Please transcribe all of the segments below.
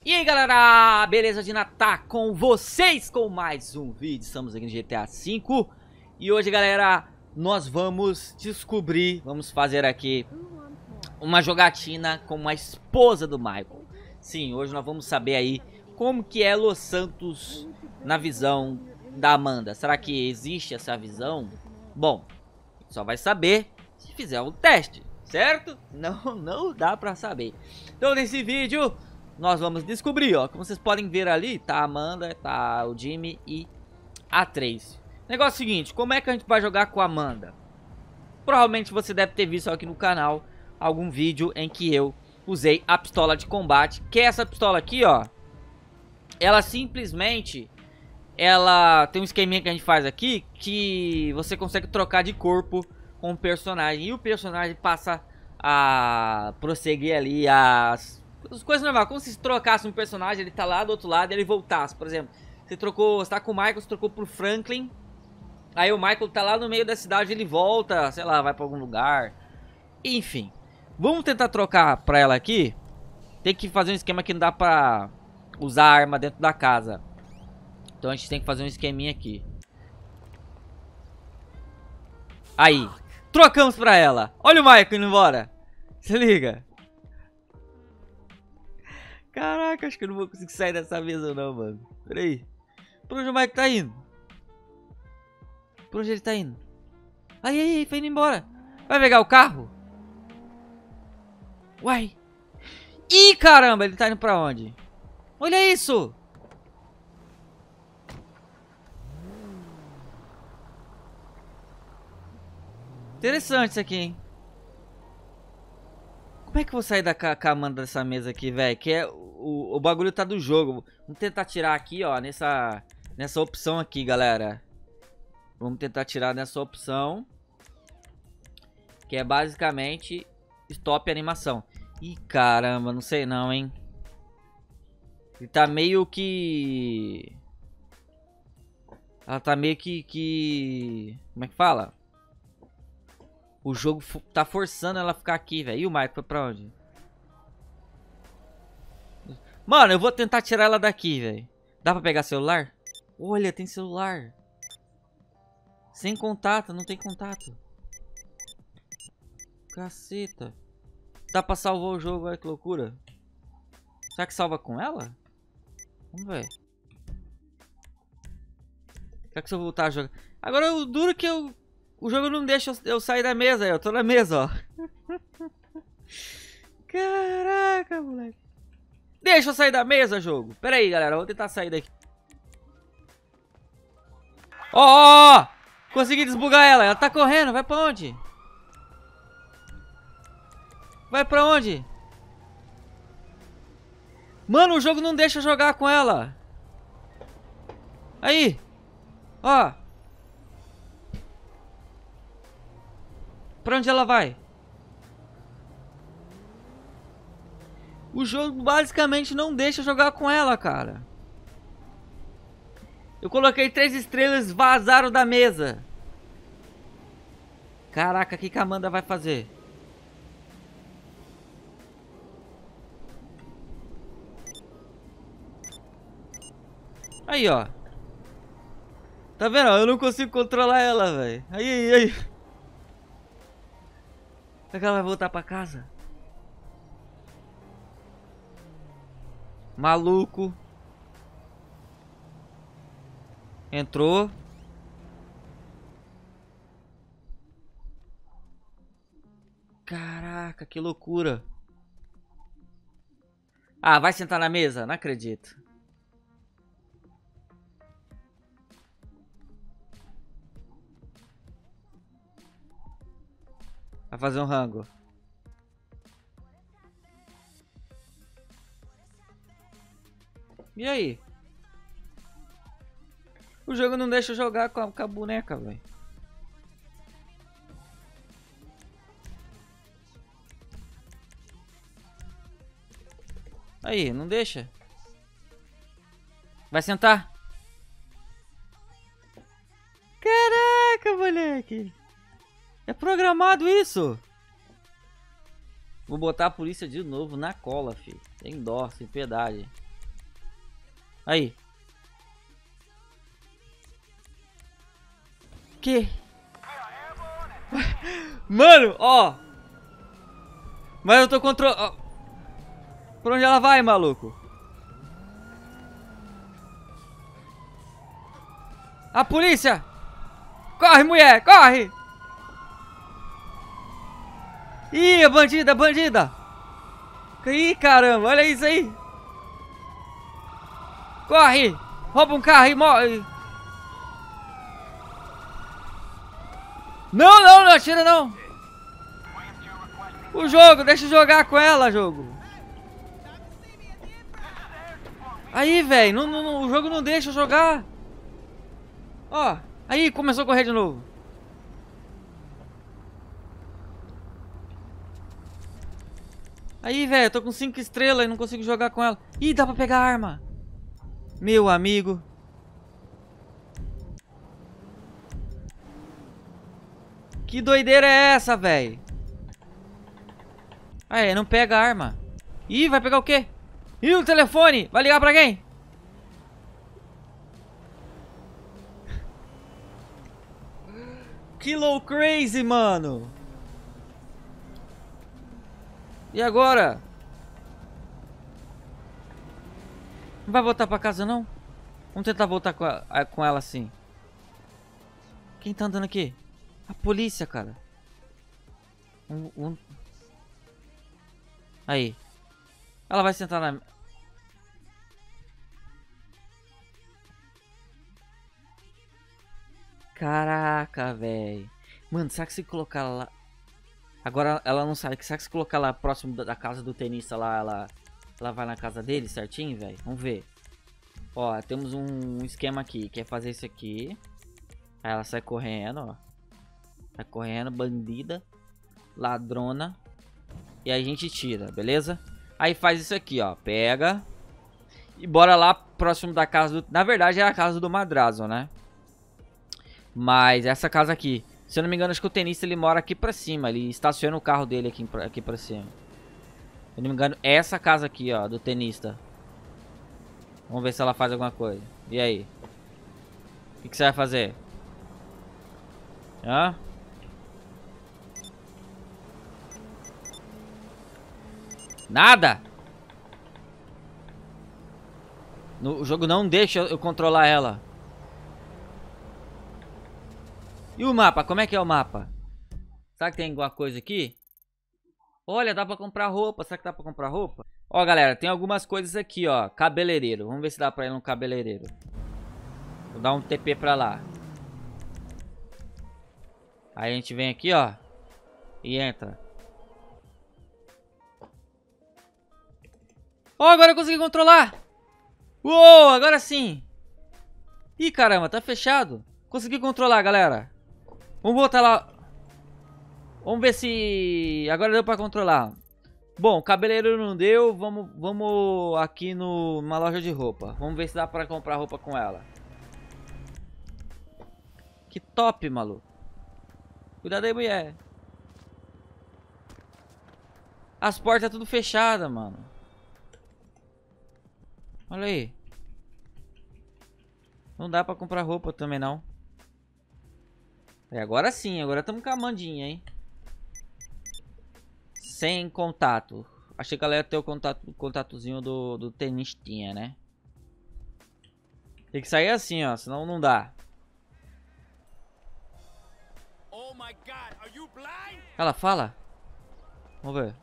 E aí galera, beleza de Natal com vocês com mais um vídeo. Estamos aqui no GTA V. E hoje galera, nós vamos descobrir, vamos fazer aqui uma jogatina com a esposa do Michael. Sim, hoje nós vamos saber aí como que é Los Santos na visão da Amanda. Será que existe essa visão? Bom, só vai saber se fizer um teste, certo? Não dá pra saber. Então nesse vídeo nós vamos descobrir, ó. Como vocês podem ver ali, tá a Amanda, tá o Jimmy e a Tracy. Negócio seguinte, como é que a gente vai jogar com a Amanda? Provavelmente você deve ter visto aqui no canal algum vídeo em que eu usei a pistola de combate, que é essa pistola aqui, ó. Ela simplesmente, ela tem um esqueminha que a gente faz aqui, que você consegue trocar de corpo com o personagem. E o personagem passa a prosseguir ali as coisas normais, como se trocasse um personagem, ele tá lá do outro lado e ele voltasse. Por exemplo, você tá com o Michael, você trocou pro Franklin. Aí o Michael tá lá no meio da cidade, ele volta, sei lá, vai pra algum lugar. Enfim, vamos tentar trocar pra ela aqui. Tem que fazer um esquema que não dá pra usar a arma dentro da casa. Então a gente tem que fazer um esqueminha aqui. Aí, trocamos pra ela. Olha o Michael indo embora. Se liga. Caraca, acho que eu não vou conseguir sair dessa mesa não, mano. Pera aí. Pra onde o Mike tá indo? Pra onde ele tá indo? Aí, foi indo embora. Vai pegar o carro? Uai. Ih, caramba, ele tá indo pra onde? Olha isso. Interessante isso aqui, hein? Como é que eu vou sair da Amanda dessa mesa aqui, velho? Que é o bagulho tá do jogo. Vamos tentar tirar aqui, ó, nessa opção aqui, galera. Vamos tentar tirar nessa opção, que é basicamente stop animação. Ih, caramba, não sei não, hein. Ele tá meio que... Ela tá meio que... Como é que fala? O jogo tá forçando ela a ficar aqui, velho. E o Michael foi pra onde? Mano, eu vou tentar tirar ela daqui, velho. Dá pra pegar celular? Olha, tem celular. Sem contato, não tem contato. Caceta. Dá pra salvar o jogo, olha que loucura. Será que salva com ela? Vamos ver. Será que se eu voltar a jogar... Agora o duro que o jogo não deixa eu sair da mesa, eu tô na mesa, ó. Caraca, moleque. Deixa eu sair da mesa, jogo. Pera aí, galera, vou tentar sair daqui. Ó, consegui desbugar ela, ela tá correndo, vai pra onde? Vai pra onde? Mano, o jogo não deixa eu jogar com ela. Aí. Ó. Pra onde ela vai? O jogo basicamente não deixa jogar com ela, cara. Eu coloquei 3 estrelas, vazaram da mesa. Caraca, o que a Amanda vai fazer? Aí, ó. Tá vendo? Eu não consigo controlar ela, velho. Aí. Será que ela vai voltar pra casa? Maluco. Entrou. Caraca, que loucura. Ah, vai sentar na mesa? Não acredito. Vai fazer um rango. E aí? O jogo não deixa eu jogar com a boneca, velho. Aí, não deixa. Vai sentar? Caraca, moleque. É programado isso. Vou botar a polícia de novo na cola, filho. Sem dó, sem piedade. Aí. Que? Mano, ó. Mas eu tô controlando. Pra onde ela vai, maluco? A polícia! Corre, mulher, corre! Ih, a bandida, a bandida! Ih, caramba, olha isso aí! Corre! Rouba um carro e morre! Não, não, não atira não! O jogo, deixa eu jogar com ela, jogo! Aí, velho, o jogo não deixa eu jogar! Ó, aí começou a correr de novo. Aí, velho, eu tô com 5 estrelas e não consigo jogar com ela. Ih, dá pra pegar a arma. Meu amigo. Que doideira é essa, velho? Aí, não pega a arma. Ih, vai pegar o quê? Ih, o telefone. Vai ligar pra quem? Que low crazy, mano. E agora? Não vai voltar pra casa, não? Vamos tentar voltar com ela assim. Quem tá andando aqui? A polícia, cara. Aí. Ela vai sentar na... Caraca, velho. Mano, será que se colocar ela lá... Agora ela não sabe. Será que se colocar lá próximo da casa do tenista lá, ela vai na casa dele certinho, velho? Vamos ver. Ó, temos um esquema aqui. Que é fazer isso aqui. Aí ela sai correndo, ó. Sai correndo, bandida. Ladrona. E aí a gente tira, beleza? Aí faz isso aqui, ó. Pega. E bora lá próximo da casa do... Na verdade é a casa do Madrazo, né? Mas essa casa aqui... Se eu não me engano, acho que o tenista ele mora aqui pra cima. Ele estaciona o carro dele aqui pra cima. Se eu não me engano, é essa casa aqui, ó, do tenista. Vamos ver se ela faz alguma coisa. E aí? O que você vai fazer? Hã? Nada? O jogo não deixa eu controlar ela. E o mapa? Como é que é o mapa? Será que tem alguma coisa aqui? Olha, dá pra comprar roupa. Será que dá pra comprar roupa? Ó, galera, tem algumas coisas aqui, ó. Cabeleireiro. Vamos ver se dá pra ir no cabeleireiro. Vou dar um TP pra lá. Aí a gente vem aqui, ó. E entra. Ó, agora eu consegui controlar. Uou, agora sim. Ih, caramba, tá fechado. Consegui controlar, galera. Vamos voltar lá. Vamos ver se... Agora deu pra controlar. Bom, cabeleireiro não deu. Vamos aqui numa loja de roupa. Vamos ver se dá pra comprar roupa com ela. Que top, maluco. Cuidado aí, mulher. As portas tudo fechadas, mano. Olha aí. Não dá pra comprar roupa também, não. Agora sim, agora estamos com a Amandinha, hein? Sem contato. Achei que ela ia ter o contatozinho do tenistinha, né? Tem que sair assim, ó, senão não dá. Ela fala? Vamos ver.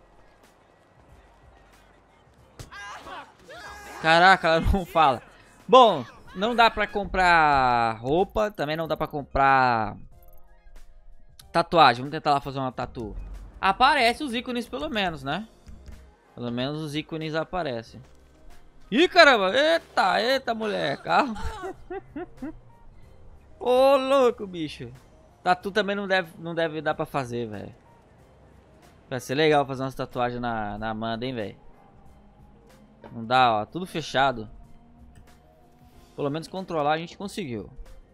Caraca, ela não fala. Bom, não dá pra comprar roupa. Também não dá pra comprar tatuagem. Vamos tentar lá fazer uma tatu. Aparece os ícones pelo menos, né? Pelo menos os ícones aparecem. Ih, caramba. Eita, eita, mulher. Calma. Ô, louco, bicho. Tatu também não deve dar pra fazer, velho. Vai ser legal fazer umas tatuagens na Amanda, hein, velho. Não dá, ó. Tudo fechado. Pelo menos controlar a gente conseguiu.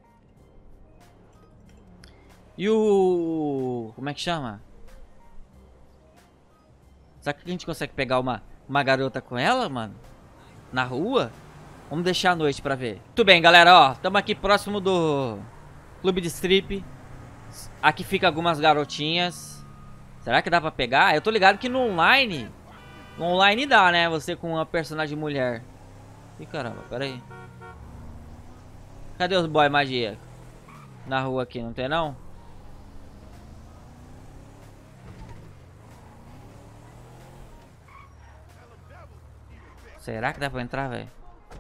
E o... Como é que chama? Será que a gente consegue pegar uma garota com ela, mano? Na rua? Vamos deixar a noite pra ver. Muito bem, galera, ó. Estamos aqui próximo do clube de strip. Aqui fica algumas garotinhas. Será que dá pra pegar? Eu tô ligado que no online... No online dá, né? Você com uma personagem mulher. Ih, caramba, pera aí. Cadê os boy magia? Na rua aqui, não tem não? Será que dá pra entrar, velho?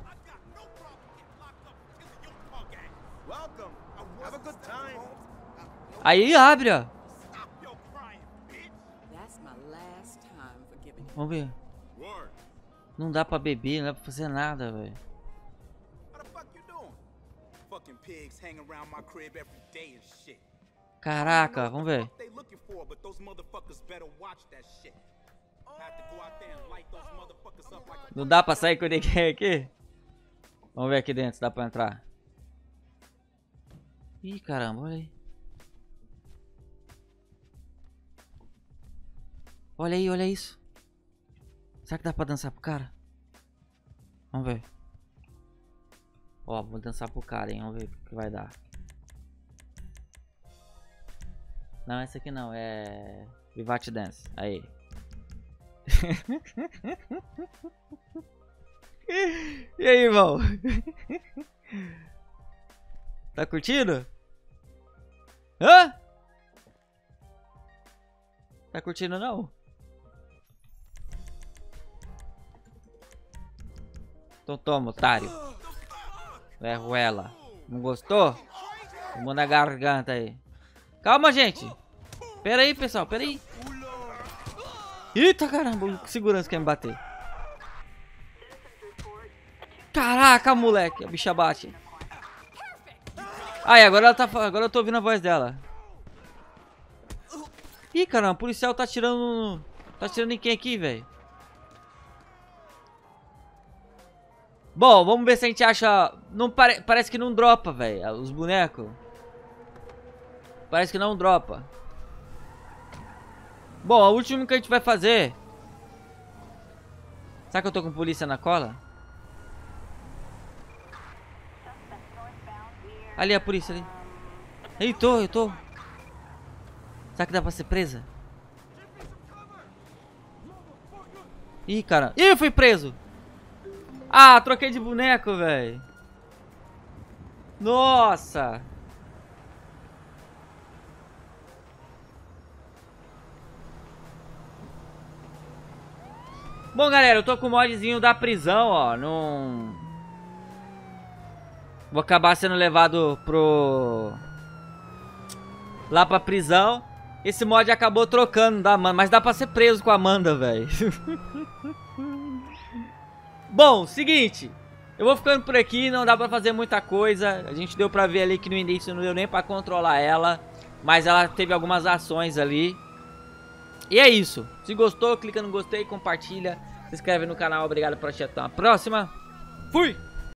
Aí abre, ó. Vamos ver. Não dá pra beber, não dá pra fazer nada, velho. Caraca, vamos ver. Não dá pra sair com ninguém aqui? Vamos ver aqui dentro se dá pra entrar. Ih, caramba, olha aí. Olha aí, olha isso. Será que dá pra dançar pro cara? Vamos ver. Ó, vou dançar pro cara, hein. Vamos ver o que vai dar. Não, essa aqui não. É... Vivat Dance. Aí. E aí, irmão? Tá curtindo? Hã? Tá curtindo não? Então toma, otário. Levo ela. Não gostou? Tomou na garganta aí. Calma, gente. Pera aí, pessoal. Pera aí. Eita, caramba. O segurança quer me bater. Caraca, moleque. A bicha bate. Aí, agora ela tá... Agora eu tô ouvindo a voz dela. Ih, caramba. O policial tá atirando... Tá atirando em quem aqui, velho? Bom, vamos ver se a gente acha... Não parece que não dropa, velho. Os bonecos. Parece que não dropa. Bom, o último que a gente vai fazer... Será que eu tô com polícia na cola? Ali a polícia, ali. Eu tô. Será que dá pra ser presa? Ih, cara. Ih, eu fui preso. Ah, troquei de boneco, velho. Nossa. Bom, galera, eu tô com o modzinho da prisão, ó. Não... Vou acabar sendo levado pro... Lá pra prisão. Esse mod acabou trocando da Amanda. Mas dá pra ser preso com a Amanda, velho. Bom, seguinte. Eu vou ficando por aqui. Não dá pra fazer muita coisa. A gente deu pra ver ali que no início não deu nem pra controlar ela. Mas ela teve algumas ações ali. E é isso. Se gostou, clica no gostei, compartilha. Se inscreve no canal. Obrigado por assistir. Até a próxima. Fui!